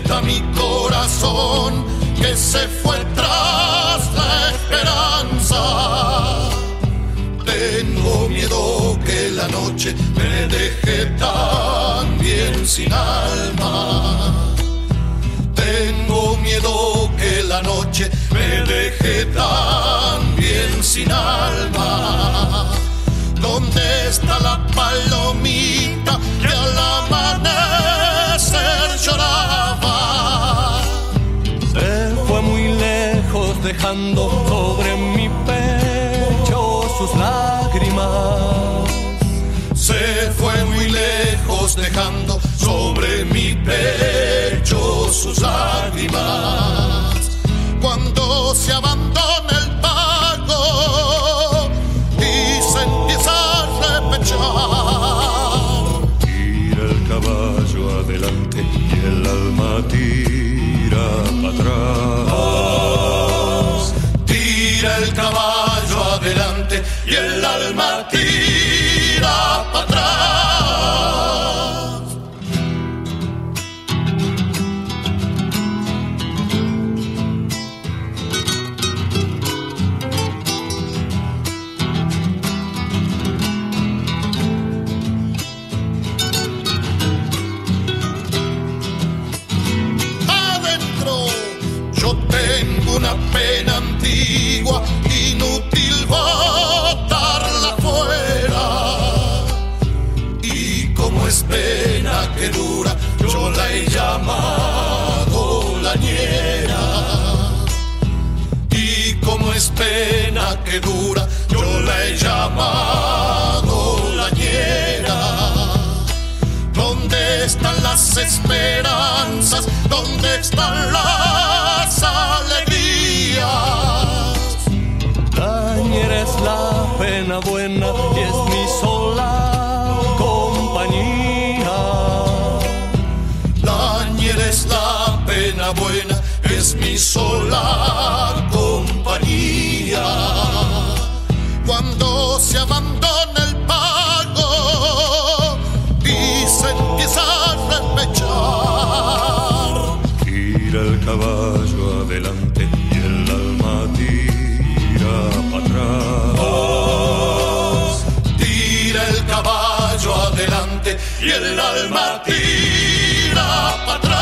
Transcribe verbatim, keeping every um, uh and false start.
está mi corazón que se fue tras la esperanza. Tengo miedo que la noche me deje también sin alma. Tengo miedo que la noche me deje también sin alma. ¿Dónde está la palomita que al amanecer lloraba? Se fue muy lejos dejando sobre mi pecho sus lágrimas. Se fue muy lejos dejando sobre mi pecho sus lágrimas. Cuando se abandona el pago y se empieza a repechar, tira el caballo adelante y el alma tira para atrás. Tira el caballo adelante y el alma tira para atrás. Una pena antigua, inútil botarla fuera. Y como es pena que dura, yo la he llamado la ñera. Y como es pena que dura, yo la he llamado la ñera. ¿Dónde están las esperanzas? ¿Dónde están las alegrías? La ñera es la pena buena y es mi sola compañía. La ñera es la pena buena, es mi sola compañía. Cuando se abandona el pago y se empieza a repechar, tira el caballo adelante y el alma tira para atrás. Tira el caballo adelante y el alma tira para atrás.